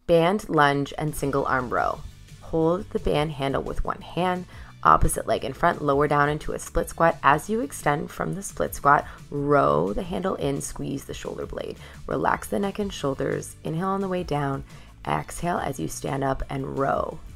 Band lunge and single arm row. Hold the band handle with one hand, opposite leg in front, lower down into a split squat. As you extend from the split squat, row the handle in, squeeze the shoulder blade. Relax the neck and shoulders. Inhale on the way down. Exhale as you stand up and row.